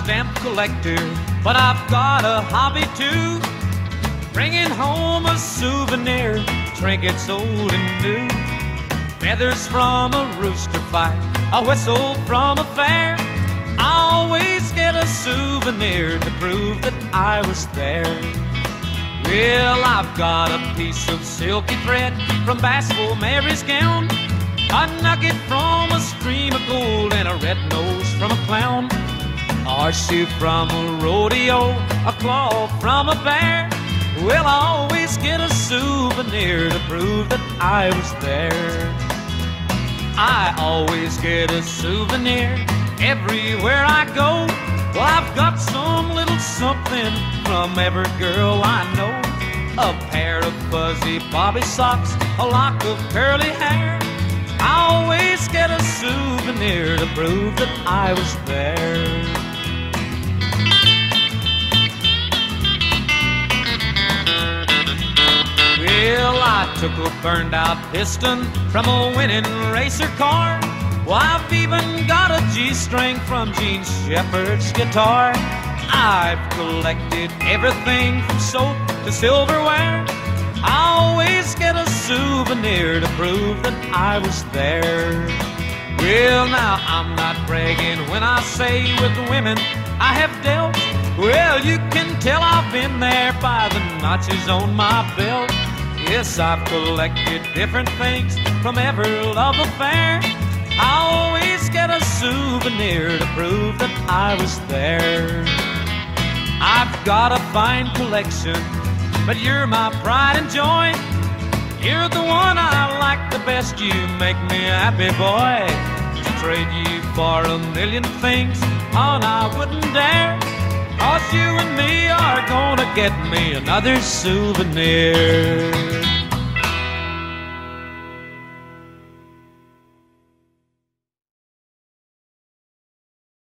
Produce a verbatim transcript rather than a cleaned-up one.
stamp collector, but I've got a hobby too. Bringing home a souvenir, trinkets old and new. Feathers from a rooster fight, a whistle from a fair. I always get a souvenir to prove that I was there. Well, I've got a piece of silky thread from Bashful Mary's gown, a nugget from a stream of gold, and a red nose from a clown. A horseshoe from a rodeo, a claw from a bear. Well, I always get a souvenir to prove that I was there. I always get a souvenir everywhere I go. Well, I've got some little something from every girl I know. A pair of fuzzy bobby socks, a lock of curly hair. I always get a souvenir to prove that I was there. Well, I took a burned out piston from a winning racer car. Well, I've even got a G-string from Gene Shepherd's guitar. I've collected everything from soap to silverware. I always get a souvenir to prove that I was there. Well, now I'm not bragging when I say with the women I have dealt. Well, you can tell I've been there by the notches on my belt. Yes, I've collected different things from every love affair. I always get a souvenir to prove that I was there. I've got a fine collection, but you're my pride and joy. You're the one I like the best, you make me happy, boy. To trade you for a million things, oh, I wouldn't dare. 'Cause you and me are gonna get me another souvenir.